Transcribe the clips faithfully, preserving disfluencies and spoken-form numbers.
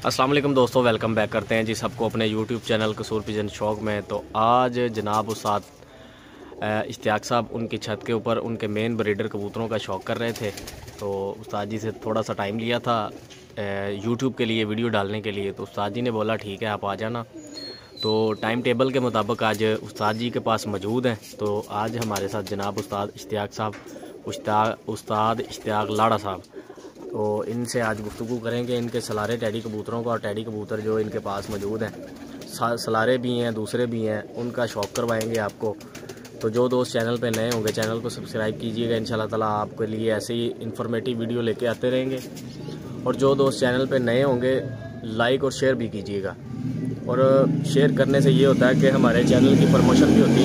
अस्सलाम वालेकुम दोस्तों, वेलकम बैक करते हैं जी सबको अपने यूट्यूब चैनल कसूर पिजन शौक में। तो आज जनाब उस्ताद इश्तियाक साहब उनकी छत के ऊपर उनके मेन ब्रीडर कबूतरों का शौक़ कर रहे थे। तो उस्ताद जी से थोड़ा सा टाइम लिया था यूट्यूब के लिए वीडियो डालने के लिए। तो उस्ताद जी ने बोला ठीक है आप आ जाना। तो टाइम टेबल के मुताबिक आज उस्ताद जी के पास मौजूद हैं। तो आज हमारे साथ जनाब उस्ताद इश्तियाक साहब उस्ताद उस्ताद इश्तियाक लाड़ा साहब, तो इनसे आज गुफ्तगू करेंगे इनके सलारे टैडी कबूतरों का। और टैडी कबूतर जो इनके पास मौजूद हैं, सलारे भी हैं दूसरे भी हैं, उनका शौक़ करवाएंगे आपको। तो जो दोस्त चैनल पे नए होंगे चैनल को सब्सक्राइब कीजिएगा, इंशाल्लाह ताला आपके लिए ऐसे ही इन्फॉर्मेटिव वीडियो लेके आते रहेंगे। और जो दोस्त चैनल पे नए होंगे लाइक और शेयर भी कीजिएगा। और शेयर करने से ये होता है कि हमारे चैनल की प्रमोशन भी होती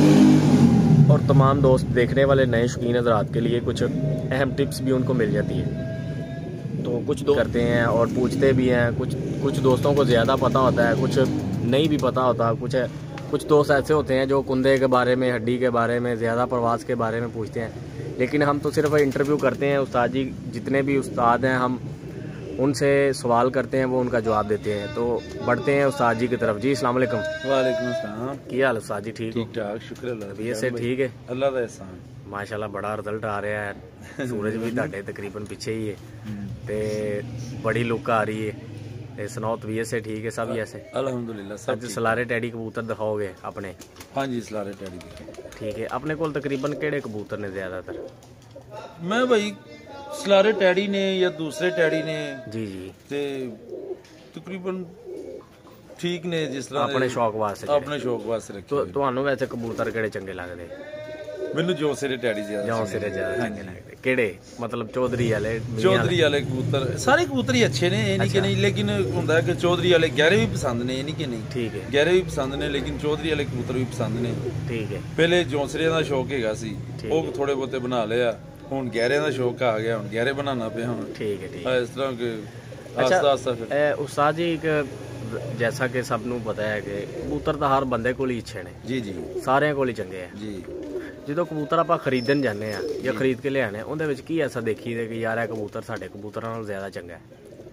है और तमाम दोस्त देखने वाले नए शौकीन हज़रात के लिए कुछ अहम टिप्स भी उनको मिल जाती है। तो कुछ दोस्त करते हैं और पूछते भी हैं, कुछ कुछ दोस्तों को ज़्यादा पता होता है, कुछ नहीं भी पता होता। कुछ कुछ दोस्त ऐसे होते हैं जो कुंदे के बारे में, हड्डी के बारे में, ज़्यादा प्रवास के बारे में पूछते हैं। लेकिन हम तो सिर्फ इंटरव्यू करते हैं। उस्ताद जी जितने भी उस्ताद हैं हम उनसे सवाल करते हैं, वो उनका जवाब देते हैं। तो बढ़ते हैं उस्ताद जी की तरफ। जी अस्सलाम वालेकुम। वालेकुम अस्सलाम। क्या हाल उस्ताद जी? ठीक ठीक ठाक, शुक्र अल्लाह। तबीयत से ठीक है? अल्लाह का एहसान। माशाल्लाह बड़ा रिजल्ट आ रहा है। सूरज भी ਤੁਹਾਡੇ तकरीबन पीछे ही है ते बड़ी लुक आ रही है। ते सुनाओ तबीयत से ठीक है? सब ही ऐसे अल्हम्दुलिल्लाह सब अज सलारे टैडी कबूतर दिखाओगे अपने? हाँ जी सलारे टैडी दिखाओ। ठीक है। अपने को तकरीबन केड़े कबूतर ने ज़्यादातर? मैं भाई सलारे टैडी ने या दूसरे टैडी ने जी जी ते तकरीबन ठीक ने, जिस तरह अपने शौक वास्ते अपने शौक वास्ते रखे। तो ਤੁਹਾਨੂੰ वैसे कबूतर केड़े चंगे लगदे? ਮੈਨੂੰ ਜੋ ਸਿਰੇ ਟੈਡੀ ਜ਼ਿਆਦਾ जो सिरे ज़्यादा चंगे लगदे केड़े? मतलब चौधरी वाले? चौधरी वाले कबूतर सारे कबूतर ही अच्छे ने, ये नहीं कि नहीं, लेकिन ਹੁੰਦਾ कि चौधरी वाले गहरे भी पसंद ने, ये नहीं कि नहीं। ठीक है। गहरे भी पसंद ने लेकिन चौधरी वाले कबूतर भी पसंद ने। ठीक है। ਪਹਿਲੇ ਜੌਂਸਰੇ ਦਾ ਸ਼ੌਕ ਹੈਗਾ ਸੀ, ਉਹ ਥੋੜੇ ਬਹੁਤੇ ਬਣਾ ਲਿਆ। ਹੁਣ ਗਹਿਰੇ ਦਾ ਸ਼ੌਕ ਆ ਗਿਆ, ਹੁਣ ਗਹਿਰੇ ਬਣਾਉਣਾ ਪਿਆ ਹੁਣ। ठीक है। ठीक ਹੈ ਇਸ ਤਰ੍ਹਾਂ ਕਿ अच्छा ਆਸਤਾ ਆਸਤਾ ਫਿਰ ए, उस्ताद जी एक जैसा कि सब नूं पता है कि कबूतर ਤਾਂ ਹਰ ਬੰਦੇ ਕੋਲ ਹੀ ਅੱਛੇ ਨੇ, ਜੀ ਜੀ ਸਾਰਿਆਂ ਕੋਲ ਹੀ ਚੰਗੇ ਆ। ਜੀ। ਜਦੋਂ ਕਬੂਤਰ ਆਪਾਂ ਖਰੀਦਣ ਜਾਂਦੇ ਆ ਜਾਂ ਖਰੀਦ ਕੇ ਲਿਆਣੇ, ਉਹਦੇ ਵਿੱਚ ਕੀ ਐਸਾ ਦੇਖੀਦੇ ਕਿ ਯਾਰ ਇਹ ਕਬੂਤਰ ਸਾਡੇ ਕਬੂਤਰਾਂ ਨਾਲੋਂ ਜ਼ਿਆਦਾ ਚੰਗਾ ਹੈ?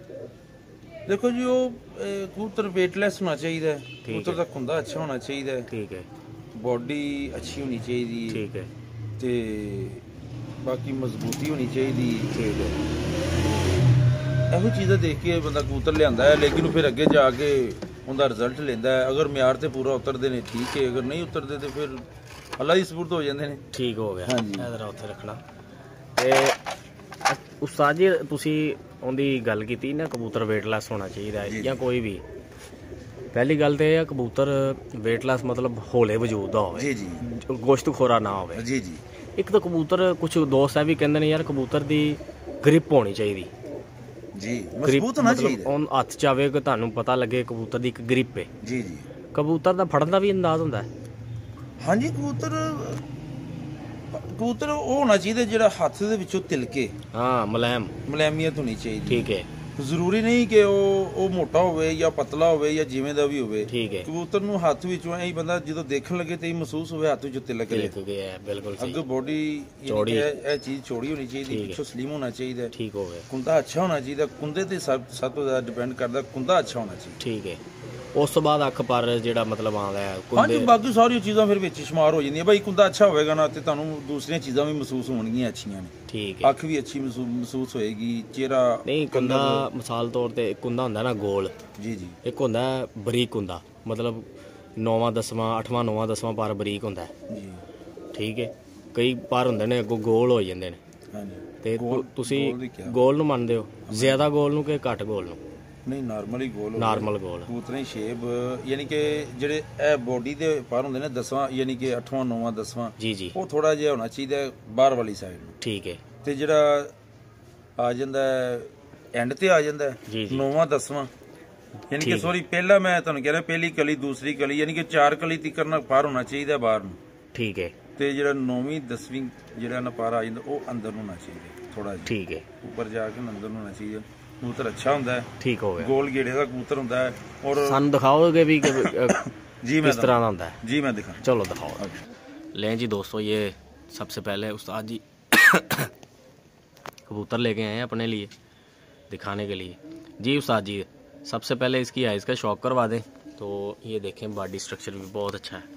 ਦੇਖੋ ਜੀ ਉਹ ਇਹ, ਕਬੂਤਰ ਵੇਟਲੈਸ ਹੋਣਾ ਚਾਹੀਦਾ ਹੈ, ਕਬੂਤਰ ਦਾ ਖੁੰਦਾ ਅੱਛਾ ਹੋਣਾ ਚਾਹੀਦਾ ਹੈ, ਠੀਕ ਹੈ। ਬੋਡੀ ਅੱਛੀ ਹੋਣੀ ਚਾਹੀਦੀ ਹੈ, ਠੀਕ ਹੈ। ਤੇ ਬਾਕੀ ਮਜ਼ਬੂਤੀ ਹੋਣੀ ਚਾਹੀਦੀ ਹੈ। ਠੀਕ ਹੈ। ਇਹੋ ਚੀਜ਼ਾਂ ਦੇਖ ਕੇ ਬੰਦਾ ਕਬੂਤਰ ਲਿਆਂਦਾ ਹੈ, ਲੇਕਿਨ ਫਿਰ ਅੱਗੇ ਜਾ ਕੇ ਉਹਦਾ ਰਿਜ਼ਲਟ ਲੈਂਦਾ ਹੈ। ਅਗਰ ਮਿਆਰ ਤੇ ਪੂਰਾ ਉਤਰਦੇ ਨੇ ਠੀਕ ਹੈ, ਅਗਰ ਨਹੀਂ ਉਤਰਦੇ ਤੇ ਫਿਰ ਅੱਲਾ ਦੀ ਸਪੁਰਦ ਹੋ ਜਾਂਦੇ ਨੇ। ਠੀਕ ਹੋ ਗਿਆ। ਹਾਂਜੀ। ਇਹ ਜ਼ਰਾ ਉੱਥੇ ਰੱਖਣਾ। ਤੇ ਉਸਤਾਦ ਜੀ ਤੁਸੀਂ ਉਹਦੀ ਗੱਲ ਕੀਤੀ ਨਾ ਕਬੂਤਰ ਵੇਟਲੈਸ ਹੋਣਾ ਚਾਹੀਦਾ ਹੈ ਜਾਂ ਕੋਈ ਵੀ। ਪਹਿਲੀ ਗੱਲ ਤੇ ਇਹ ਆ ਕਬੂਤਰ ਵੇਟਲੈਸ ਮਤਲਬ ਹੌਲੇ ਵਜੂਦ ਦਾ ਹੋਵੇ, ਜੀ ਜੀ ਗੋਸ਼ਤਖੋਰਾ ਨਾ ਹੋਵੇ। ਜੀ ਜੀ। ਇੱਕ ਤਾਂ ਕਬੂਤਰ ਕੁਝ ਦੋਸਤ ਇਹ ਵੀ ਕਹਿੰਦੇ ਨੇ ਯਾਰ ਕਬੂਤਰ ਦੀ ਗ੍ਰਿਪ ਹੋਣੀ ਚਾਹੀਦੀ ਜੀ, ਮਜ਼ਬੂਤ ਹੋਣਾ ਚਾਹੀਦਾ। ਉਹ ਹੱਥ ਚ ਆਵੇ ਕਿ ਤੁਹਾਨੂੰ ਪਤਾ ਲੱਗੇ ਕਬੂਤਰ ਦੀ ਇੱਕ ਗ੍ਰਿਪ ਹੈ। ਜੀ ਜੀ। ਕਬੂਤਰ ਦਾ ਫੜਨ ਦਾ ਵੀ ਅੰਦਾਜ਼ ਹੁੰਦਾ ਹੈ? ਹਾਂਜੀ ਕਬੂਤਰ ਕਬੂਤਰ ਉਹ ਹੋਣਾ ਚਾਹੀਦਾ ਜਿਹੜਾ ਹੱਥ ਦੇ ਵਿੱਚੋਂ ਤਿਲਕੇ। ਹਾਂ ਮੁਲਾਇਮ ਮੁਲਾਇਮੀਅਤ ਹੋਣੀ ਚਾਹੀਦੀ। ਠੀਕ ਹੈ। ਜ਼ਰੂਰੀ ਨਹੀਂ ਕਿ ਉਹ ਉਹ ਮੋਟਾ ਹੋਵੇ ਜਾਂ ਪਤਲਾ ਹੋਵੇ ਜਾਂ ਜਿਵੇਂ ਦਾ ਵੀ ਹੋਵੇ। ਠੀਕ ਹੈ। ਕਬੂਤਰ ਨੂੰ ਹੱਥ ਵਿੱਚੋਂ ਐਂ ਬੰਦਾ ਜਦੋਂ ਦੇਖਣ ਲੱਗੇ ਤੇ ਮਹਿਸੂਸ ਹੋਵੇ ਹੱਥ ਵਿੱਚੋਂ ਤਿਲਕ ਰਿਹਾ। ਤਿਲਕ ਗਿਆ, ਬਿਲਕੁਲ ਸਹੀ। ਅੱਗੇ ਬੋਡੀ ਚੌੜੀ, ਇਹ ਚੀਜ਼ ਚੌੜੀ ਹੋਣੀ ਚਾਹੀਦੀ, ਪਿੱਛੋਂ ਸਲਿਮ ਹੋਣਾ ਚਾਹੀਦਾ। ਠੀਕ ਹੋ ਗਿਆ। ਕੁੰਦਾ ਅੱਛਾ ਹੋਣਾ ਚਾਹੀਦਾ। ਕੁੰਦੇ ਤੇ ਸਭ ਸਭ ਤੋਂ ਜ਼ਿਆਦਾ ਡਿਪੈਂਡ ਕਰਦਾ, ਕੁੰਦਾ ਅੱਛਾ ਹੋਣਾ ਚਾਹੀਦਾ। ਠੀਕ ਹੈ। ਉਸ ਤੋਂ ਬਾਅਦ ਅੱਖ ਪਰ ਜਿਹੜਾ ਮਤਲਬ ਆਉਂਦਾ ਹੈ ਹਾਂਜੀ, ਬਾਕੀ ਸਾਰੀਆਂ ਚੀਜ਼ਾਂ ਫਿਰ ਵਿੱਚ ਸ਼ੁਮਾਰ ਹੋ ਜਾਂਦੀਆਂ। ਭਾਈ ਕੁੰਦਾ ਅੱਛਾ ਹੋਵੇਗਾ ਨਾ ਤੇ ਤੁਹਾਨੂੰ ਦੂਸਰੀਆਂ ਚੀਜ਼ਾਂ ਵੀ ਮਹਿਸੂਸ ਹੋਣਗੀਆਂ ਅੱਛੀਆਂ ਨੇ। ਠੀਕ ਹੈ। ਅੱਖ ਵੀ ਅੱਛੀ ਮਹਿਸੂਸ ਹੋਏਗੀ, ਚਿਹਰਾ ਨਹੀਂ ਕੁੰਦਾ ਮਿਸਾਲ ਤੌਰ ਤੇ ਇੱਕ ਕੁੰਦਾ ਹੁੰਦਾ ਨਾ ਗੋਲ, ਜੀ ਜੀ, ਇੱਕ ਹੁੰਦਾ ਬਰੀਕ ਕੁੰਦਾ, ਮਤਲਬ ਨੌਵਾਂ ਦਸਵਾਂ ਅੱਠਵਾਂ ਨੌਵਾਂ ਦਸਵਾਂ ਪਰ ਬਰੀਕ ਹੁੰਦਾ ਜੀ। ਠੀਕ ਹੈ। ਕਈ ਪਰ ਹੁੰਦੇ ਨੇ ਅੱਗੋਂ ਗੋਲ ਹੋ ਜਾਂਦੇ ਨੇ। ਹਾਂਜੀ। ਤੇ ਤੁਸੀਂ ਗੋਲ ਨੂੰ ਮੰਨਦੇ ਹੋ? ਜ਼ਿਆਦਾ ਗੋਲ ਨੂੰ ਕਿ ਘੱਟ ਗੋਲ ਨੂੰ? ਨਹੀਂ ਨਾਰਮਲੀ ਗੋਲ, ਨਾਰਮਲ ਗੋਲ ਕਬੂਤਰਾਂ ਦੀ ਸ਼ੇਪ, ਯਾਨੀ ਕਿ ਜਿਹੜੇ ਇਹ ਬੋਡੀ ਦੇ ਪਰ ਹੁੰਦੇ ਨੇ ਦਸਵਾਂ ਯਾਨੀ ਕਿ ਅੱਠਵਾਂ ਨੌਵਾਂ ਦਸਵਾਂ, ਜੀ ਜੀ, ਉਹ ਥੋੜਾ ਜਿਹਾ ਹੋਣਾ ਚਾਹੀਦਾ ਬਾਹਰ ਵਾਲੀ ਸਾਈਡ ਨੂੰ। ਠੀਕ ਹੈ। ਤੇ ਜਿਹੜਾ ਆ ਜਾਂਦਾ ਐਂਡ ਤੇ ਆ ਜਾਂਦਾ ਨੌਵਾਂ ਦਸਵਾਂ, ਯਾਨੀ ਕਿ ਸੋਰੀ ਪਹਿਲਾਂ ਮੈਂ ਤੁਹਾਨੂੰ ਕਹਿ ਰਿਹਾ ਪਹਿਲੀ ਕਲੀ ਦੂਸਰੀ ਕਲੀ ਯਾਨੀ ਕਿ ਚਾਰ ਕਲੀ ਤੀਕਰ ਨਾਲ ਪਾਰ ਹੋਣਾ ਚਾਹੀਦਾ ਬਾਹਰ ਨੂੰ। ਠੀਕ ਹੈ। ਤੇ ਜਿਹੜਾ ਨੌਵੀਂ ਦਸਵੀਂ ਜਿਹੜਾ ਨਾ ਪਾਰ ਆ ਜਾਂਦਾ ਉਹ ਅੰਦਰ ਨੂੰ ਹੋਣਾ ਚਾਹੀਦਾ ਥੋੜਾ ਜਿਹਾ। ਠੀਕ ਹੈ। ਉੱਪਰ ਜਾ ਕੇ ਅੰਦਰ ਨੂੰ ਹੋਣਾ ਚਾਹੀਦਾ। ਕਬੂਤਰ ਅੱਛਾ ਹੁੰਦਾ ਹੈ। ਠੀਕ ਹੋ ਗਿਆ। ਗੋਲ ਗੇੜੇ ਦਾ ਕਬੂਤਰ ਹੁੰਦਾ ਹੈ। ਔਰ ਸਾਨੂੰ ਦਿਖਾਓਗੇ ਵੀ जी मैं किस तरह का होता है? जी मैं दिखा। चलो दिखाओ। लें जी दोस्तों, ये सबसे पहले उस्ताद जी कबूतर लेके आए हैं अपने लिए दिखाने के लिए। जी उस्ताद जी सबसे पहले इसकी आइज़ का शौक करवा दें। तो ये देखें बॉडी स्ट्रक्चर भी बहुत अच्छा है,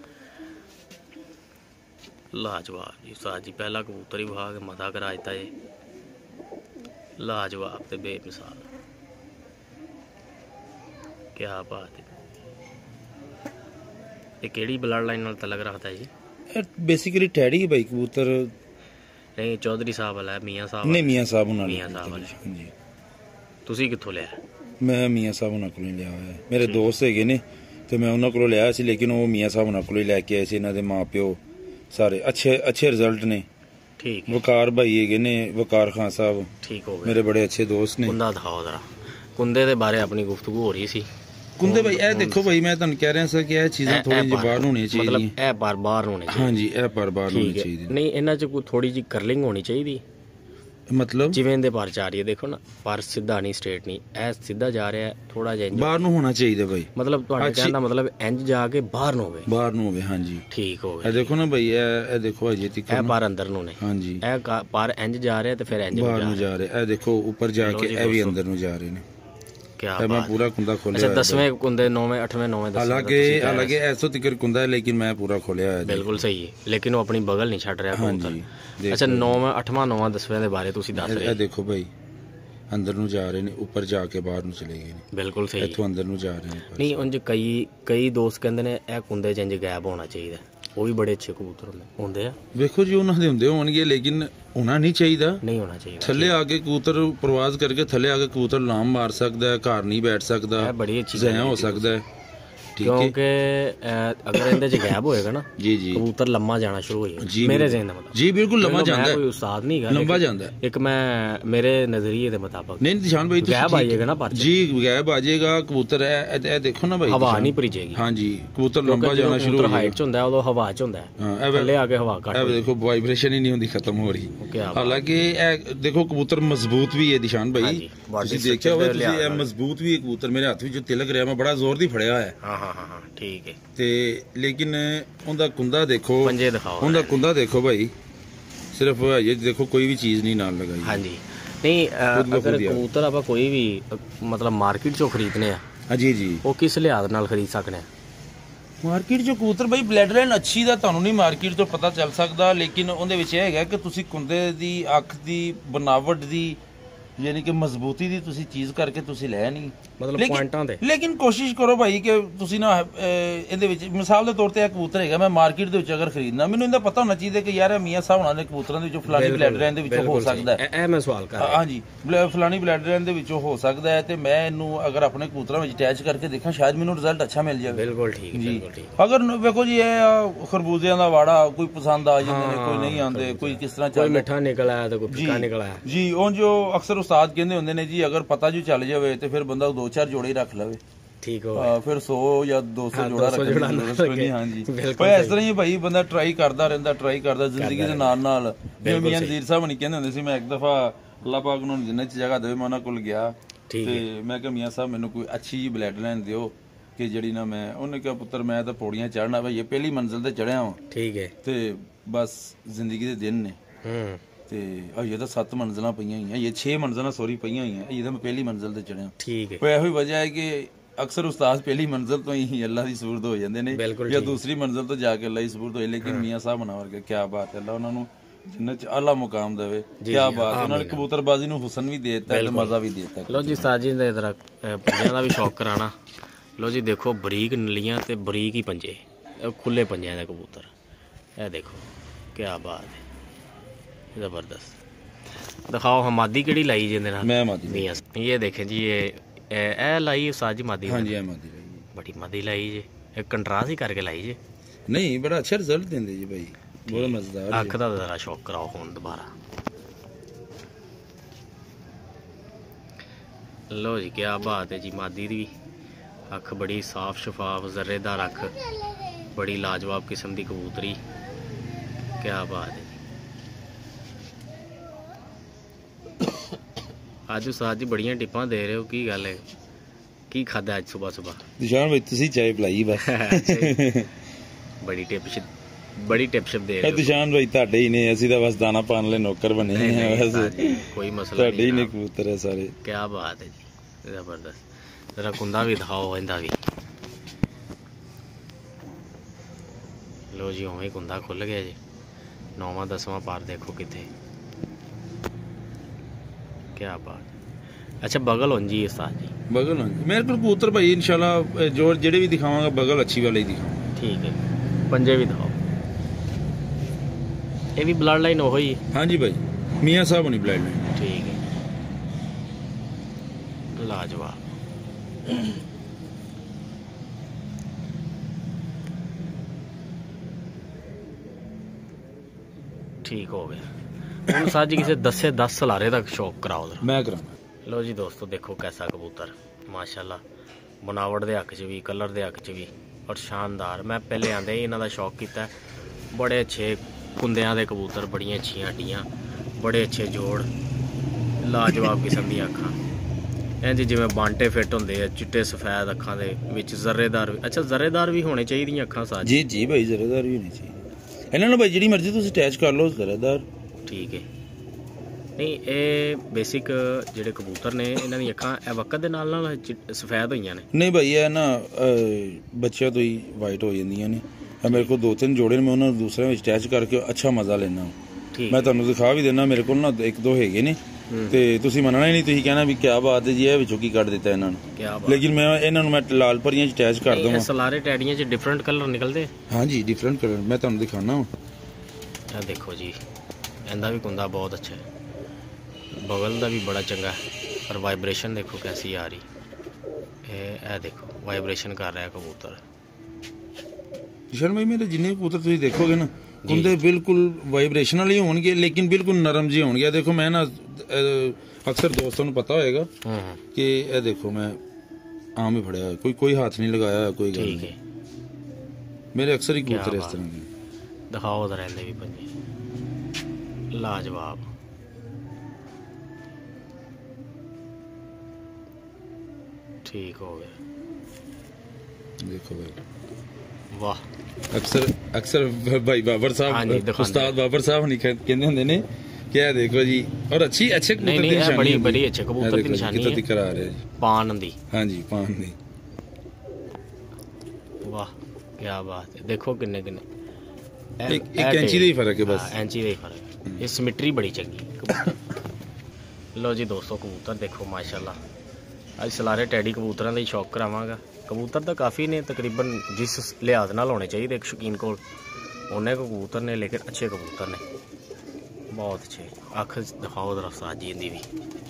लाजवाब जी। उस्ताद जी पहला कबूतर ही भाग मदा करा दिता है, लाजवाब ते बेमिसाल, क्या बात है। ये केड़ी ब्लड लाइन नाल तलक रखता है जी? बेसिकली टैडी है भाई कबूतर। नहीं चौधरी साहब वाला है, मियाँ साहब? नहीं मियाँ साहब उन्होंने, मियाँ साहब वाला जी। तुसी कित्थों लिया? मैं मियाँ साहब उन्होंने को लिया है, मेरे दोस्त है ने तो मैं उन्होंने को लिया सी, लेकिन वो मियाँ साहब उन्होंने को लैके आए सी। इन्होंने माँ प्यो सारे अच्छे अच्छे रिजल्ट ने। ठीक। वकार भाई है ने, वकार खान साहब, ठीक हो गए, मेरे बड़े अच्छे दोस्त ने। कुंदा दिखाओ जरा, कुंदे दे बारे अपनी गुफ्तगू हो रही सी। कुंदे भाई ए देखो भाई, मैं तुहानू कह रहा सा कि ਇਹ ਚੀਜ਼ਾਂ ਥੋੜੀ ਜਿਹੀ ਬਾਹਰ ਹੋਣੀ ਚਾਹੀਦੀ, मतलब ਇਹ ਬਾਰ ਬਾਹਰ ਹੋਣੀ ਚਾਹੀਦੀ। ਹਾਂਜੀ ਇਹ ਬਾਰ ਬਾਰ ਹੋਣੀ ਚਾਹੀਦੀ। ਨਹੀਂ ਇਹਨਾਂ 'ਚ ਕੋਈ ਥੋੜੀ ਜਿਹੀ ਕਰਲਿੰਗ ਹੋਣੀ ਚਾਹੀਦੀ, मतलब ਜਿਵੇਂ ਦੇ ਪਰ ਜਾ ਰਹੀ ਹੈ ਦੇਖੋ ਨਾ, ਪਰ ਸਿੱਧਾ ਨਹੀਂ, ਸਟ੍ਰੇਟ ਨਹੀਂ, ਇਹ ਸਿੱਧਾ ਜਾ ਰਿਹਾ ਥੋੜਾ ਜਿਹਾ ਬਾਹਰ ਨੂੰ ਹੋਣਾ ਚਾਹੀਦਾ ਭਾਈ। मतलब ਤੁਹਾਡੇ ਕਹਿਣ ਦਾ ਮਤਲਬ ਇੰਜ ਜਾ ਕੇ ਬਾਹਰ ਨੂੰ ਹੋਵੇ, ਬਾਹਰ ਨੂੰ ਹੋਵੇ, ਹਾਂਜੀ ਠੀਕ ਹੋ ਗਿਆ। ਇਹ ਦੇਖੋ ਨਾ ਭਾਈ, ਇਹ ਇਹ ਦੇਖੋ ਅਜੇ ਤੱਕ ਇਹ ਪਰ ਅੰਦਰ ਨੂੰ ਨਹੀਂ, ਹਾਂਜੀ ਇਹ ਪਰ ਇੰਜ ਜਾ ਰਿਹਾ ਤੇ ਫਿਰ ਇੰਜ ਬਾਹਰ ਨੂੰ ਜਾ ਰਿਹਾ। ਇਹ ਦੇਖੋ ਉੱਪਰ ਜਾ ਕੇ ਇਹ ਵੀ ਅੰਦਰ ਨੂੰ ਜਾ ਰਹੇ ਨੇ। क्या मैं पूरा कुंदा खोलिया। अच्छा दसवें कुंदे, नौवें, अठवें, नौवें, दसवें। हालांकि हालांकि ऐसो तिकर कुंदा है, लेकिन मैं पूरा खोलिया है। बिल्कुल सही है, लेकिन वो अपनी बगल नहीं छड़ रहा कबूतर। अच्छा नौवें, अठवां, नौवां, दसवें दे बारे तुसी दस रहे। देखो भाई अंदर ਨੂੰ ਜਾ ਰਹੇ ਨੇ, ਉੱਪਰ ਜਾ ਕੇ ਬਾਹਰ ਨੂੰ ਚਲੇ ਗਏ ਨੇ। ਬਿਲਕੁਲ ਸਹੀ, ਇੱਥੋਂ ਅੰਦਰ ਨੂੰ ਜਾ ਰਹੇ ਨੇ। ਨਹੀਂ ਉਂਝ ਕਈ ਕਈ ਦੋਸਤ ਕਹਿੰਦੇ ਨੇ ਇਹ ਕੁੰਦੇ ਚ ਇੰਜ ਗਾਇਬ ਹੋਣਾ ਚਾਹੀਦਾ, ਉਹ ਵੀ ਬੜੇ ਅੱਛੇ ਕਬੂਤਰ ਹੁੰਦੇ ਆ। ਵੇਖੋ ਜੀ ਉਹਨਾਂ ਦੇ ਹੁੰਦੇ ਹੋਣਗੇ, ਲੇਕਿਨ ਹੋਣਾ ਨਹੀਂ ਚਾਹੀਦਾ, ਨਹੀਂ ਹੋਣਾ ਚਾਹੀਦਾ। ਥੱਲੇ ਆ ਕੇ ਕਬੂਤਰ ਪ੍ਰਵਾਜ਼ ਕਰਕੇ ਥੱਲੇ ਆ ਕੇ ਕਬੂਤਰ ਲਾਮ ਮਾਰ ਸਕਦਾ ਹੈ, ਘਰ ਨਹੀਂ ਬੈਠ ਸਕਦਾ, ਬੜੀ ਅੱਛੀ ਜ਼ਾਇਆ ਹੋ ਸਕਦਾ ਹੈ। क्योंकि अगर इहदे च गैप होएगा ना जी जी कबूतर लम्मा जाना शुरू हो जाएगा, मेरे ज़हन दा मतलब। जी बिल्कुल लम्मा जाता है, कोई उस्ताद नहीं है, लंबा जाता है। एक मैं मेरे नजरिए के मुताबिक नहीं निशान भाई गैप आएगा ना पर जी गैप आ जाएगा कबूतर है। ए देखो ना भाई हवा नहीं भरी जाएगी। हां जी कबूतर लंबा जाना शुरू हो हाइट च हुंदा है, उदो हवा च हुंदा है, थल्ले आके हवा घट। ए देखो वाइब्रेशन ही नहीं होंदी, खत्म हो रही। हालांकि ए देखो कबूतर मजबूत भी है निशान भाई, तुसी देखिया होवे तुसी, ए मजबूत भी है कबूतर। मेरे हाथ में जो तिलक रहा, मैं बड़ा जोर दी फड़िया है। हां हां हां ठीक है। ਤੇ ਲੇਕਿਨ ਉਹਦਾ ਕੁੰਦਾ ਦੇਖੋ, ਪੰਜੇ ਦਿਖਾਓ, ਉਹਦਾ ਕੁੰਦਾ ਦੇਖੋ ਭਾਈ, ਸਿਰਫ ਇਹ ਦੇਖੋ ਕੋਈ ਵੀ ਚੀਜ਼ ਨਹੀਂ ਨਾਲ ਲਗਾਈ। ਹਾਂਜੀ ਨਹੀਂ ਅਗਰ ਕਬੂਤਰ ਆਪਾਂ ਕੋਈ ਵੀ ਮਤਲਬ ਮਾਰਕੀਟ ਚੋਂ ਖਰੀਦਨੇ ਆ, ਹਾਂਜੀ ਜੀ, ਉਹ ਕਿਸ ਲਿਹਾਜ਼ ਨਾਲ ਖਰੀਦ ਸਕਨੇ ਆ? ਮਾਰਕੀਟ ਚੋਂ ਕਬੂਤਰ ਭਾਈ ਬਲੱਡ ਲਾਈਨ ਅੱਛੀ ਦਾ ਤੁਹਾਨੂੰ ਨਹੀਂ ਮਾਰਕੀਟ ਤੋਂ ਪਤਾ ਚੱਲ ਸਕਦਾ, ਲੇਕਿਨ ਉਹਦੇ ਵਿੱਚ ਇਹ ਹੈਗਾ ਕਿ ਤੁਸੀਂ ਕੁੰਦੇ ਦੀ ਅੱਖ ਦੀ ਬਣਾਵਟ ਦੀ ਯਾਨੀ ਕਿ ਮਜ਼ਬੂਤੀ ਦੀ ਤੁਸੀਂ ਚੀਜ਼ ਕਰਕੇ ਤੁਸੀਂ ਲੈ ਨਹੀਂ, ਮਤਲਬ ਪੁਆਇੰਟਾਂ ਦੇ। ਲੇਕਿਨ ਕੋਸ਼ਿਸ਼ ਕਰੋ ਭਾਈ ਕਿ ਤੁਸੀਂ ਨਾ ਇਹਦੇ ਵਿੱਚ ਮਿਸਾਲ ਦੇ ਤੌਰ ਤੇ ਇਹ ਕਬੂਤਰ ਹੈਗਾ, ਮੈਂ ਮਾਰਕੀਟ ਦੇ ਵਿੱਚ ਅਗਰ ਖਰੀਦਣਾ, ਮੈਨੂੰ ਇਹਦਾ ਪਤਾ ਹੋਣਾ ਚਾਹੀਦਾ ਕਿ ਯਾਰ ਮੀਆਂ ਸਾਹਿਬ ਉਹਨਾਂ ਦੇ ਕਬੂਤਰਾਂ ਦੇ ਵਿੱਚੋਂ ਫਲਾਣੀ ਬਲੱਡ ਲਾਈਨ ਦੇ ਵਿੱਚੋਂ ਹੋ ਸਕਦਾ ਹੈ। ਇਹ ਮੈਂ ਸਵਾਲ ਕਰ ਰਿਹਾ। ਹਾਂਜੀ ਫਲਾਣੀ ਬਲੱਡ ਲਾਈਨ ਦੇ ਵਿੱਚੋਂ ਹੋ ਸਕਦਾ ਹੈ, ਤੇ ਮੈਂ ਇਹਨੂੰ ਅਗਰ ਆਪਣੇ ਕਬੂਤਰਾਂ ਵਿੱਚ ਅਟੈਚ ਕਰਕੇ ਦੇਖਾਂ, ਸ਼ਾਇਦ ਮੈਨੂੰ ਰਿਜ਼ਲਟ ਅੱਛਾ ਮਿਲ ਜਾਵੇ। ਬਿਲਕੁਲ ਠੀਕ ਜੀ। ਅਗਰ ਵੇਖੋ ਜੀ ਇਹ ਖਰਬੂਜ਼ਿਆਂ ਦਾ ਵਾੜਾ, ਕੋਈ ਪਸੰਦ ਆ ਜਾਂਦੇ ਨੇ, ਕੋਈ ਨਹੀਂ ਆਉਂਦੇ, ਕੋਈ ਕਿਸ ਤਰ੍ਹਾਂ ਚੱਲਦਾ, ਕੋਈ ਮਿੱਠਾ ਨਿਕਲ ਆਇਆ ਤੇ ਕੋਈ ਫਿੱਕਾ ਨਿਕਲ ਆਇਆ। ਜੀ ਉਹ ਜੋ ਅਕਸਰ ਉਸਤਾਦ ਕਹਿੰਦੇ ਹੁੰਦੇ ਨੇ ਜੀ, ਅਗਰ ਪਤਾ ਜੋ ਚੱਲ ਜਾਵੇ ਤੇ ਫਿਰ ਬੰਦਾ ਦੋ ਚਾਰ ਜੋੜੇ ਰੱਖ ਲਵੇ, ਠੀਕ ਹੋ ਫਿਰ ਸੌ ਜਾਂ ਦੋ ਸੌ ਜੋੜਾ ਰੱਖਣਾ। ਹਾਂਜੀ ਪਰ ਇਸ ਤਰ੍ਹਾਂ ਹੀ ਭਾਈ ਬੰਦਾ ਟਰਾਈ ਕਰਦਾ ਰਹਿੰਦਾ, ਟਰਾਈ ਕਰਦਾ ਜ਼ਿੰਦਗੀ ਦੇ ਨਾਲ ਨਾਲ। ਜਿਵੇਂ ਮੀਆਂ ਨਜ਼ੀਰ ਸਾਹਿਬ ਨਹੀਂ ਕਹਿੰਦੇ ਹੁੰਦੇ ਸੀ, ਮੈਂ ਇੱਕ ਦਫਾ ਅੱਲਾਹ ਪਾਕ ਨੂੰ ਜਿੰਨੇ ਚ ਜਗ੍ਹਾ ਦੇਵੇ ਮੈਂ ਉਹਨਾਂ ਕੋਲ ਗਿਆ ਤੇ ਮੈਂ ਕਿਹਾ ਮੀਆਂ ਸਾਹਿਬ ਮੈਨੂੰ ਕੋਈ ਅੱਛੀ ਜੀ ਬਲੱਡ ਲਾਈਨ ਦਿਓ ਕਿ ਜਿਹੜੀ ਨਾ ਮੈਂ, ਉਹਨੇ ਕਿਹਾ ਪੁੱਤਰ ਮੈਂ ਤਾਂ ਪੌੜੀਆਂ ਚੜ੍ਹਨਾ ਭਾਈ, ਇਹ ਪਹਿਲੀ ਮੰਜ਼ਿਲ ਤੇ ਚੜ੍ਹਿਆ ਵਾਂ, ਠੀਕ ਹੈ, ਤੇ ਬਸ ਜ਼ਿੰਦਗੀ ਦੇ ਦਿਨ ਨੇ। ਹੂੰ ਤੇ ਇਹ ਤਾਂ ਸੱਤ ਮੰਜ਼ਿਲਾਂ ਪਈਆਂ ਹੋਈਆਂ, ਇਹ ਛੇ ਮੰਜ਼ਿਲਾਂ ਸੋਰੀ ਪਈਆਂ ਹੋਈਆਂ, ਇਹ ਤਾਂ ਮੈਂ ਪਹਿਲੀ ਮੰਜ਼ਿਲ ਤੇ ਚੜਿਆ। ਠੀਕ ਹੈ। ਇਹੋ ਹੀ ਵਜ੍ਹਾ ਹੈ ਕਿ ਅਕਸਰ ਉਸਤਾਦ ਪਹਿਲੀ ਮੰਜ਼ਿਲ ਤੋਂ ਹੀ ਅੱਲਾਹ ਦੀ ਸੂਰਤ ਹੋ ਜਾਂਦੇ ਨੇ, ਜਾਂ ਦੂਸਰੀ ਮੰਜ਼ਿਲ ਤੋਂ ਜਾ ਕੇ ਅੱਲਾਹ ਦੀ ਸੂਰਤ ਹੋਏ। ਲੇਕਿਨ ਮੀਆਂ ਸਾਹਿਬ ਬਣਾ ਵਰਗੇ ਕੀ ਬਾਤ ਹੈ, ਅੱਲਾਹ ਉਹਨਾਂ ਨੂੰ ਜਿੰਨਤ ਚ ਆਲਾ ਮੁਕਾਮ ਦੇਵੇ। ਕੀ ਬਾਤ, ਉਹਨਾਂ ਨੇ ਕਬੂਤਰਬਾਜ਼ੀ ਨੂੰ ਹੁਸਨ ਵੀ ਦੇ ਦਿੱਤਾ ਤੇ ਮਜ਼ਾ ਵੀ ਦੇ ਦਿੱਤਾ। ਲੋ ਜੀ ਸਾਜੀ ਦੇ ਇਧਰ ਪੰਜਾਂ ਦਾ ਵੀ ਸ਼ੌਕ ਕਰਾਣਾ। ਲੋ ਜੀ ਦੇਖੋ ਬਰੀਕ ਨਲੀਆਂ ਤੇ ਬਰੀਕ ਹੀ ਪੰਜੇ, ਖੁੱਲੇ ਪੰਜਿਆਂ ਦਾ ਕਬੂਤਰ, ਇਹ ਦੇਖੋ ਕੀ ਬਾਤ ਹੈ, जबरदस्त। दिखाओ हम मादी केड़ी लाई जी? मैं मादी। ये देखें जी, ये ए लाई उस्ताद जी मादी? हाँ जी मादी लाई, बड़ी मादी लाई जी, एक कंट्रास्ट ही करके लाई जी। नहीं बड़ा अच्छा रिजल्ट देंदे जी भाई, बहुत मजेदार। अख दा जरा शौक कराओ हुन दोबारा। लो जी क्या बात है जी, मादी दी अख बड़ी साफ शफाफ जर्रेदार अख, बड़ी लाजवाब किस्म की कबूतरी, क्या बात है। आज उस्ताद जी बड़ियां टिप्पां दे रहे हो, की गल है, की खादा आज सुबह सुबह? निशान भाई तुसी चाय पिलाई बस। बड़ी टिप बड़ी टिप शप दे रहे हो निशान भाई, ਤੁਹਾਡੇ ਹੀ ਨੇ, ਅਸੀਂ ਤਾਂ ਬਸ ਦਾਣਾ ਪਾਣ ਵਾਲੇ ਨੌਕਰ ਬਣੇ हैं बस, कोई मसला नहीं, ਤੁਹਾਡੇ ਹੀ ਨੇ ਕਬੂਤਰ ਹੈ ਸਾਰੇ। क्या बात है जी, जबरदस्त। जरा कुंदा भी दिखाओ इंदा भी। लो जी उवें कुंदा खुल गया जी। नौवां दसवां पार देखो कितने, क्या बात। अच्छा बगल हो जी उस्ताद जी? बगल हो मेरे को कबूतर भाई इंशाल्लाह जो जेडे भी दिखावांगा बगल अच्छी वाले ही दिखाऊंगा। ठीक है, पंजे भी दिखाओ। ये भी ब्लड लाइन हो ही? हाँ जी भाई, मियाँ साहब होनी ब्लड लाइन। ठीक है, लाजवाब। ठीक हो गया। ਹੁਣ ਸਾਜ जी किसी दस से दस सलारे तक शौक कराओ मैं करा। लो जी दोस्तों देखो कैसा कबूतर माशाल्लाह, बनावट के हक च भी, कलर के हक च भी और शानदार। मैं पहले आंदे ही इन्हों का शौक किया। बड़े अच्छे कुंदियां के कबूतर, बड़िया अच्छियां हड्डियां, बड़े अच्छे जोड़, लाजवाब किस्म दी अखां इंज जिवें बांटे फिट होंदे आ, चिट्टे सफेद अखां दे विच जर्रेदार। अच्छा जर्रेदार भी होने चाहिए अखां साज? जी जी भाई जर्रेदार भी होनी चाहिए। इन्हां नूं भाई जिहड़ी मर्जी तुसीं अटैच कर लो जर्रेदार। ठीक है। नहीं ये बेसिक जिहड़े कबूतर ने इन्हां दी अखां ए वक्त दे नाल नाल सफेद होईयां ने? नहीं भाई ये ना बच्चों तो ही वाइट हो जांदियां ने। मेरे को दो तीन जोड़े मैं उन्होंने दूसरे में अटैच करके अच्छा मजा लेना। मैं तुहानूं दिखा भी देना, मेरे को ना एक दो हैगे ने ते तुसीं मनना ही नहीं, तुसीं कहना भी क्या बात है जी ये विचों की कट दिता इन्हां नूं। लेकिन मैं इन्हां नूं मैं लाल परियां च अटैच कर दूंगा। सलारे टैडियां च डिफरेंट कलर निकलदे? हाँ जी डिफरेंट कलर मैं तुहानूं दिखाना। ये देखो जी इहदा भी कुंदा बहुत अच्छा है, बगल का भी बड़ा चंगा है और वाइब्रेशन देखो कैसी आ रही है। ए देखो वाइब्रेशन कर रहा है कबूतर। किशन भाई मेरे जिन्ने कबूतर तुसीं देखोगे ना कुंदे बिल्कुल वाइब्रेशन वाले होंगे, लेकिन बिल्कुल नरम जी होंगे। देखो मैं ना अक्सर दोस्तों को पता होएगा कि ये देखो मैं आम ही फड़िया, कोई कोई हाथ नहीं लगाया कोई गल नहीं। मेरे अक्सर ही कबूतर इस तरह के। दिखाओ उधर रहंदे भी पंजे, लाजवाब। ठीक हो गया। देखो भाई वाह। अक्सर अक्सर भाई बाबर साहब, उस्ताद बाबर साहब नहीं कहते होंगे ने क्या देखो जी। और अच्छी अच्छे कबूतर नहीं, दी निशानी बड़ी बड़ी अच्छे कबूतर की निशानी है दिख रहा है जी पान दी। हां जी पान दी। वाह क्या बात है। देखो किन्ने किन्ने एक एक इंची दा ही फर्क है बस। हां इंची दा ही फर्क है। ये सिमेट्री बड़ी चंगी कबूतर। लो जी दोस्तों कबूतर देखो माशाल्लाह। अज सलारे टैडी कबूतरों का ही शौक करावांगा। कबूतर तो काफ़ी ने, तकरीबन जिस लिहाज नाल होने चाहिए एक शौकीन को उन्ने कबूतर ने, लेकिन अच्छे कबूतर ने बहुत अच्छे। अख दिखाओ जरा साजी इंदी भी।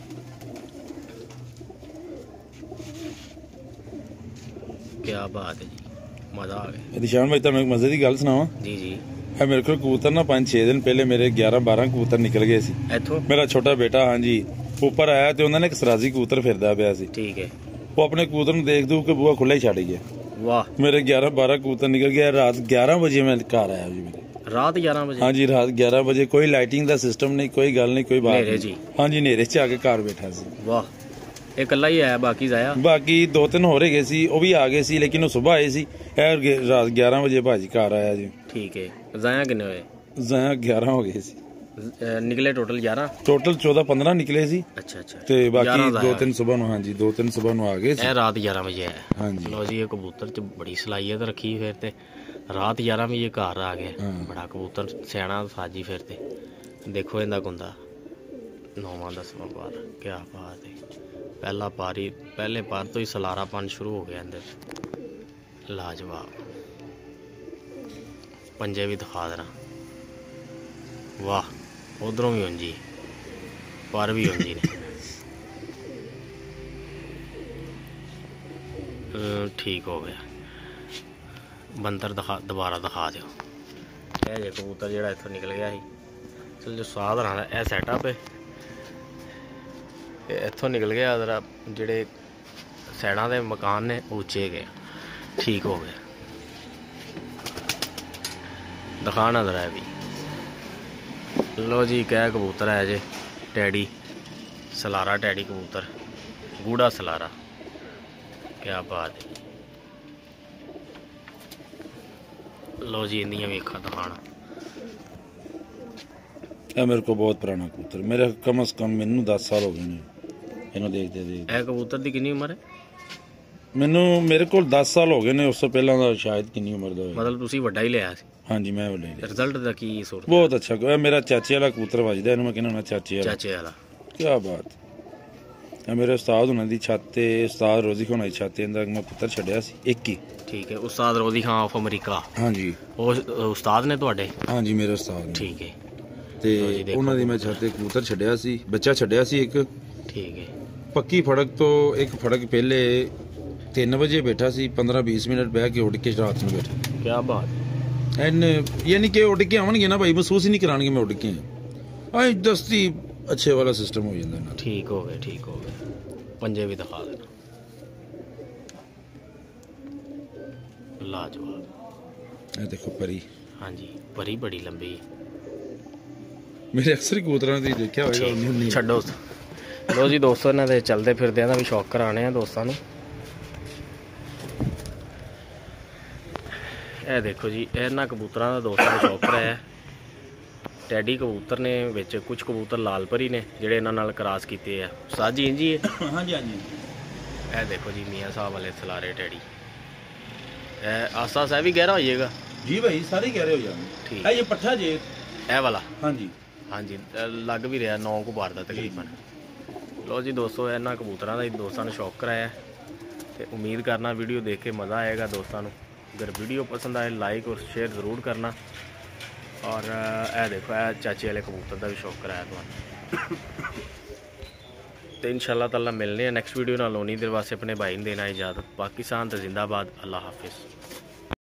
क्या बात है जी, मज़ा आ गया। निशान भाई तुहानूं एक मजे की गल सुनावां? जी जी। है मेरे को कबूतर ना पाँच छे दिन पहले मेरे ग्यारह बारह कबूतर निकल गए सी इथों। मेरा छोटा बेटा हाँ जी ऊपर आया तो उन्होंने एक सराजी कबूतर फिरदा पिया सी। ठीक है। वो अपने कबूतर नूं देख दूं के बूहा खुला ही छड़ गया। वाह। मेरे ग्यारह बारह कबूतर निकल गया। रात ग्यारह बजे मैं घर आया जी। मेरे रात ग्यारह बजे? हाँ जी रात ग्यारह बजे। कोई लाइटिंग का सिस्टम नहीं, कोई गल नहीं, कोई बात नहीं। हाँ जी नेरे च आके घर बैठा सी। वाह। एक कल्ला ही आया, बाकी जाया? बाकी दो तीन हो रहे गए सी, वो भी आ गए सी, लेकिन वो सुबह आए सी। रात ग्यारह बजे भाजी घर आया जी। ठीक है। जाया किन्ने हुए? जाया ग्यारह हो गए सी। निकले टोटल ग्यारह? टोटल चौदह पंद्रह निकले सी। अच्छा अच्छा। ते बाकी दो तीन सुबह नु हाँ जी दो तीन सुबह नु आ गए सी। रात ग्यारह बजे आया। हाँ जी। लो जी ये कबूतर च बड़ी सलाहियत रखी फिर ते रात ग्यारह बजे घर आ गया। बड़ा कबूतर सियाना साजी फिर ते। देखो इंदा कुंदा नौवां दसवां पार, क्या बात है। पहला पारी पहले पार तो ही सलारापन शुरू हो गया अंदर, लाजवाब। पंजे भी दिखा देना। वाह उधरों भी उंजी पर भी उंजी ने। ठीक हो गया। बंदर दिखा दोबारा दिखा दो। यह जो कबूतर जो इतों निकल गया ही, चल जो स्वाद रहा है सैटअप है इतों निकल गया। जरा जेडे सैडा के मकान ने उच्चे गए। ठीक हो गया। दिखाना जरा भी। लो जी क्या कबूतर है जे टैडी सलारा टैडी कबूतर, गूढ़ा सलारा, क्या बात है। लो जी इंदियां भी अखां दिखाना। मेरे को बहुत पुराना कबूतर, मेरे कम अज कम मैनू दस साल हो गए इन्हों देखते देखते। ए कबूतर की कितनी उम्र है? ਮੈਨੂੰ ਮੇਰੇ ਕੋਲ ਦਸ ਸਾਲ ਹੋ ਗਏ ਨੇ, ਉਸ ਤੋਂ ਪਹਿਲਾਂ ਦਾ ਸ਼ਾਇਦ ਕਿੰਨੀ ਉਮਰ ਦਾ ਹੋਵੇ। ਮਤਲਬ ਤੁਸੀਂ ਵੱਡਾ ਹੀ ਲਿਆ ਸੀ? ਹਾਂਜੀ ਮੈਂ ਵੱਡਾ ਹੀ ਲਿਆ। ਰਿਜ਼ਲਟ ਦਾ ਕੀ ਸੂਰਤ? ਬਹੁਤ ਅੱਛਾ। ਇਹ ਮੇਰਾ ਚਾਚੇ ਵਾਲਾ ਕਬੂਤਰ ਵੱਜਦਾ, ਇਹਨੂੰ ਮੈਂ ਕਹਿੰਦਾ ਹੁੰਦਾ ਚਾਚੇ ਵਾਲਾ। ਚਾਚੇ ਵਾਲਾ, ਕੀ ਬਾਤ। ਇਹ ਮੇਰੇ ਉਸਤਾਦ ਹੁਣਾਂ ਦੀ ਛੱਤ ਤੇ, ਉਸਤਾਦ ਰੋਜ਼ੀ ਖਾਨ ਦੀ ਛੱਤ ਤੇ ਇਹਦਾ ਮੈਂ ਪੁੱਤਰ ਛੱਡਿਆ ਸੀ ਇੱਕ ਹੀ। ਠੀਕ ਹੈ, ਉਸਤਾਦ ਰੋਜ਼ੀ ਖਾਨ ਆਫ ਅਮਰੀਕਾ। ਹਾਂਜੀ ਉਹ ਉਸਤਾਦ ਨੇ ਤੁਹਾਡੇ? ਹਾਂਜੀ ਮੇਰੇ ਉਸਤਾਦ ਨੇ। ਠੀਕ ਹੈ। ਤੇ ਉਹਨਾਂ ਦੀ ਮੈਂ ਛੱਤ ਤੇ ਕਬੂਤਰ ਛੱਡਿਆ ਸੀ, ਬੱਚਾ ਛੱਡਿਆ ਸੀ ਇੱਕ। ਠੀਕ ਹੈ। ਪੱਕੀ ਫੜਕ ਤੋਂ ਇੱਕ ਫੜਕ ਪਹਿਲੇ ਤਿੰਨ ਵਜੇ ਬੈਠਾ ਸੀ, ਪੰਦਰਾਂ ਵੀਸ ਮਿੰਟ ਬਹਿ ਕੇ ਉੱਡ ਕੇ ਰਾਤ ਨੂੰ ਬੈਠਾ। ਕੀ ਬਾਤ। ਐਨ ਯਾਨੀ ਕਿ ਉੱਡ ਕੇ ਆਉਣਗੇ ਨਾ ਭਾਈ, ਮਹਿਸੂਸ ਹੀ ਨਹੀਂ ਕਰਾਣਗੇ ਮੈਂ ਉੱਡ ਕੇ ਆਇਆ। ਦਸਤੀ ਅੱਛੇ ਵਾਲਾ ਸਿਸਟਮ ਹੋ ਜਾਂਦਾ ਨਾ। ਠੀਕ ਹੋ ਗਿਆ, ਠੀਕ ਹੋ ਗਿਆ। ਪੰਜੇ ਵੀ ਦਿਖਾ ਦੇਣਾ, ਲਾਜਵਾਬ। ਇਹ ਦੇਖੋ ਪਰੀ। ਹਾਂਜੀ ਪਰੀ ਬੜੀ ਲੰਬੀ। ਮੇਰੇ ਅਕਸਰ ਕਬੂਤਰਾਂ ਦੀ ਦੇਖਿਆ ਹੋਵੇਗਾ। ਛੱਡੋ। ਲੋ ਜੀ ਦੋਸਤੋ, ਇਹਨਾਂ ਦੇ ਚੱਲਦੇ ਫਿਰਦਿਆਂ ਦਾ ਵੀ ਸ਼ੌਕ ਕਰਾਣੇ ਆ ਦੋਸਤਾਂ ਨੂੰ। ਇਹ ਦੇਖੋ ਜੀ, ਇਹਨਾਂ ਕਬੂਤਰਾਂ ਦਾ ਦੋਸਤਾਂ ਨੂੰ ਸ਼ੌਕ ਕਰਾਇਆ। ਟੈਡੀ ਕਬੂਤਰ ਨੇ, ਵਿੱਚ ਕੁਝ ਕਬੂਤਰ ਲਾਲ ਪਰੀ ਨੇ ਜਿਹੜੇ ਇਹਨਾਂ ਨਾਲ ਕਰਾਸ ਕੀਤੇ ਆ। ਸਾਜੀ ਇੰਜੀ ਹੈ। ਹਾਂਜੀ ਹਾਂਜੀ। ਇਹ ਦੇਖੋ ਜੀ ਮੀਆਂ ਸਾਹਿਬ ਵਾਲੇ ਸਲਾਰੇ ਟੈਡੀ। ਇਹ ਆਸਾ ਸਾਹਿਬ ਵੀ ਗਹਿਰਾ ਹੋ ਜਾਏਗਾ ਜੀ ਭਾਈ, ਸਾਰੇ ਗਹਿਰੇ ਹੋ ਜਾਣਗੇ। ਠੀਕ ਹੈ। ਇਹ ਪੱਠਾ ਜੇ ਇਹ ਵਾਲਾ। ਹਾਂਜੀ ਹਾਂਜੀ ਲੱਗ ਵੀ ਰਿਹਾ ਨੌ ਕੁ ਬਾਰ ਦਾ ਤਕਰੀਬਨ। ਲੋ ਜੀ ਦੋਸਤੋ, ਇਹਨਾਂ ਕਬੂਤਰਾਂ ਦਾ ਹੀ ਦੋਸਤਾਂ ਨੂੰ ਸ਼ੌਕ ਕਰਾਇਆ ਤੇ ਉਮੀਦ ਕਰਨਾ ਵੀਡੀਓ ਦੇਖ ਕੇ ਮਜ਼ਾ ਆਏਗਾ ਦੋਸਤਾਂ ਨੂੰ। अगर वीडियो पसंद आए लाइक और शेयर ज़रूर करना। और ए देखो ए चाचे वाले कबूतर का भी शौक कराया तो तो इंशाअल्लाह ताला मिलने नेक्स्ट वीडियो ना लोनी देर वास्ते अपने भाई ने देना इजाज़त। पाकिस्तान तो जिंदाबाद। अल्लाह हाफिज़।